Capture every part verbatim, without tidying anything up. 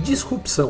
Disrupção.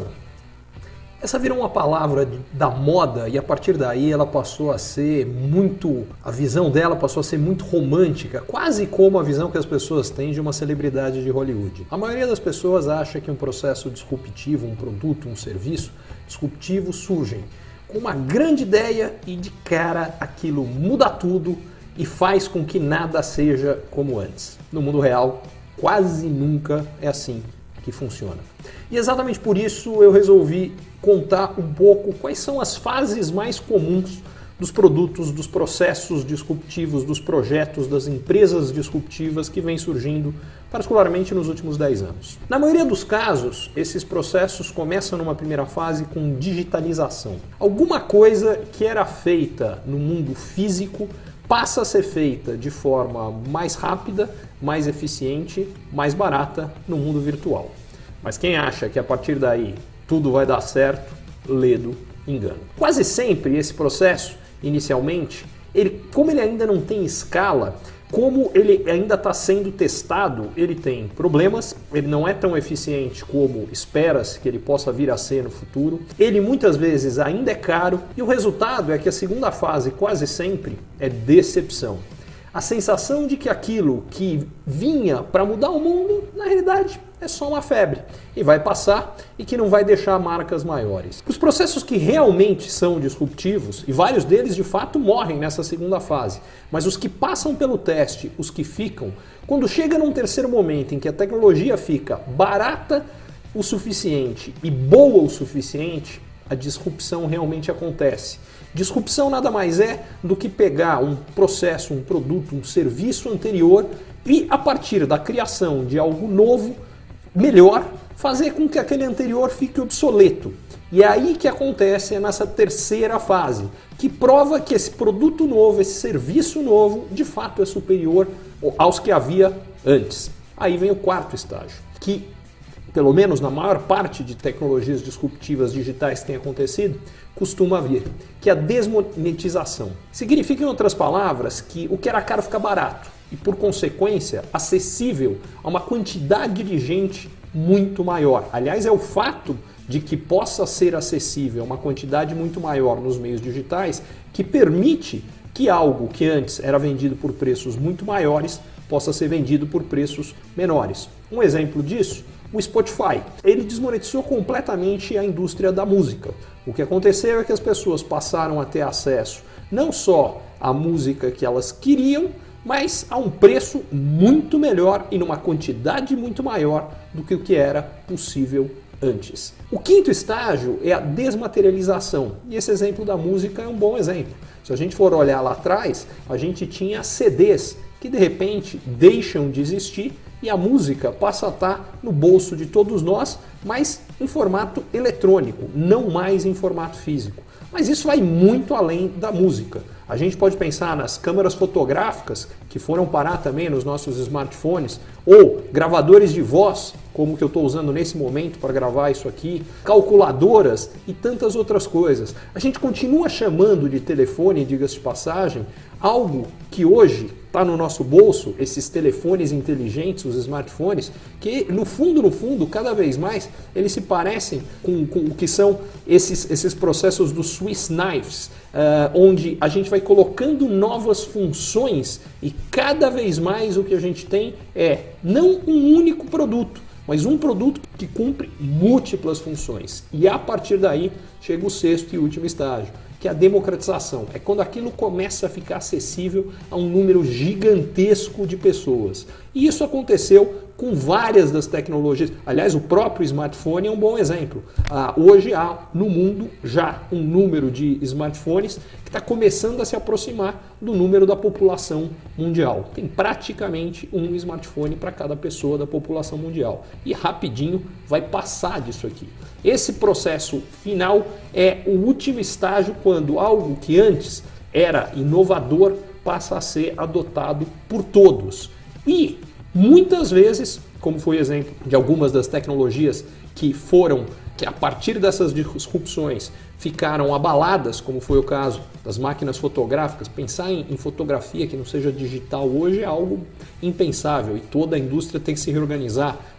Essa virou uma palavra da moda e a partir daí ela passou a ser muito... A visão dela passou a ser muito romântica, quase como a visão que as pessoas têm de uma celebridade de Hollywood. A maioria das pessoas acha que um processo disruptivo, um produto, um serviço disruptivo surgem com uma grande ideia e de cara aquilo muda tudo e faz com que nada seja como antes. No mundo real, quase nunca é assim que funciona. E exatamente por isso eu resolvi contar um pouco quais são as fases mais comuns dos produtos, dos processos disruptivos, dos projetos, das empresas disruptivas que vêm surgindo, particularmente nos últimos dez anos. Na maioria dos casos, esses processos começam numa primeira fase com digitalização. Alguma coisa que era feita no mundo físico passa a ser feita de forma mais rápida, mais eficiente, mais barata no mundo virtual. Mas quem acha que a partir daí tudo vai dar certo, ledo engano. Quase sempre esse processo, inicialmente, ele, como ele ainda não tem escala, como ele ainda está sendo testado, ele tem problemas, ele não é tão eficiente como espera-se que ele possa vir a ser no futuro, ele muitas vezes ainda é caro e o resultado é que a segunda fase quase sempre é decepção. A sensação de que aquilo que vinha para mudar o mundo, na realidade, é só uma febre e vai passar e que não vai deixar marcas maiores. Os processos que realmente são disruptivos, e vários deles de fato morrem nessa segunda fase, mas os que passam pelo teste, os que ficam, quando chega num terceiro momento em que a tecnologia fica barata o suficiente e boa o suficiente, a disrupção realmente acontece. Disrupção nada mais é do que pegar um processo, um produto, um serviço anterior e, a partir da criação de algo novo, melhor, fazer com que aquele anterior fique obsoleto. E é aí que acontece, é nessa terceira fase, que prova que esse produto novo, esse serviço novo, de fato é superior aos que havia antes. Aí vem o quarto estágio, que, pelo menos na maior parte de tecnologias disruptivas digitais que tem acontecido, costuma vir, que é a desmonetização. Significa, em outras palavras, que o que era caro fica barato e, por consequência, acessível a uma quantidade de gente muito maior. Aliás, é o fato de que possa ser acessível a uma quantidade muito maior nos meios digitais que permite que algo que antes era vendido por preços muito maiores possa ser vendido por preços menores. Um exemplo disso, o Spotify. Ele desmonetizou completamente a indústria da música. O que aconteceu é que as pessoas passaram a ter acesso não só à música que elas queriam, mas a um preço muito melhor e numa quantidade muito maior do que o que era possível antes. O quinto estágio é a desmaterialização. E esse exemplo da música é um bom exemplo. Se a gente for olhar lá atrás, a gente tinha C Ds que de repente deixam de existir e a música passa a estar no bolso de todos nós, mas em formato eletrônico, não mais em formato físico. Mas isso vai muito além da música. A gente pode pensar nas câmeras fotográficas que foram parar também nos nossos smartphones, ou gravadores de voz, como o que eu estou usando nesse momento para gravar isso aqui, calculadoras e tantas outras coisas. A gente continua chamando de telefone, diga-se de passagem, algo que hoje está no nosso bolso, esses telefones inteligentes, os smartphones, que no fundo, no fundo, cada vez mais, eles se parecem com, com o que são esses, esses processos dos Swiss knives, uh, onde a gente vai colocando novas funções e cada vez mais o que a gente tem é não um único produto, mas um produto que cumpre múltiplas funções. E a partir daí chega o sexto e último estágio, que é a democratização. É quando aquilo começa a ficar acessível a um número gigantesco de pessoas. E isso aconteceu com várias das tecnologias. Aliás, o próprio smartphone é um bom exemplo. Ah, hoje há no mundo já um número de smartphones que está começando a se aproximar do número da população mundial. Tem praticamente um smartphone para cada pessoa da população mundial. E rapidinho vai passar disso aqui. Esse processo final é o último estágio quando algo que antes era inovador passa a ser adotado por todos. E muitas vezes, como foi o exemplo de algumas das tecnologias que foram, que a partir dessas disrupções ficaram abaladas, como foi o caso das máquinas fotográficas. Pensar em, em fotografia que não seja digital hoje é algo impensável e toda a indústria tem que se reorganizar.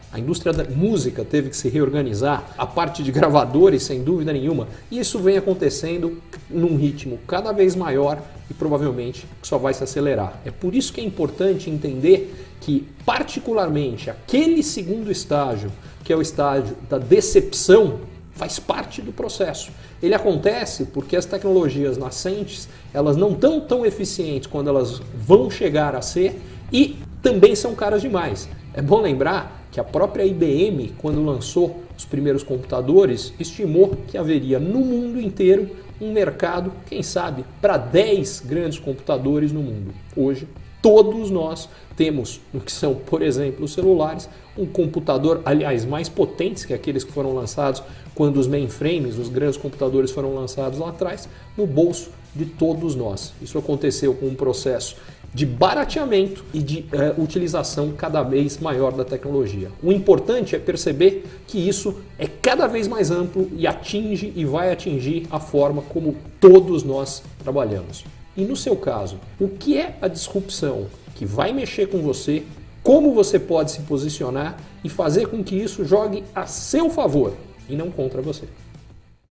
A indústria da música teve que se reorganizar, a parte de gravadores, sem dúvida nenhuma, e isso vem acontecendo num ritmo cada vez maior e provavelmente só vai se acelerar. É por isso que é importante entender que, particularmente, aquele segundo estágio, que é o estágio da decepção, faz parte do processo. Ele acontece porque as tecnologias nascentes, elas não estão tão eficientes quando elas vão chegar a ser e também são caras demais. É bom lembrar que a própria I B M, quando lançou os primeiros computadores, estimou que haveria no mundo inteiro um mercado, quem sabe, para dez grandes computadores no mundo. Hoje, todos nós temos, no que são, por exemplo, os celulares, um computador, aliás, mais potentes que aqueles que foram lançados quando os mainframes, os grandes computadores foram lançados lá atrás, no bolso de todos nós. Isso aconteceu com um processo de barateamento e de uh, utilização cada vez maior da tecnologia. O importante é perceber que isso é cada vez mais amplo e atinge e vai atingir a forma como todos nós trabalhamos. E no seu caso, o que é a disrupção que vai mexer com você, como você pode se posicionar e fazer com que isso jogue a seu favor e não contra você?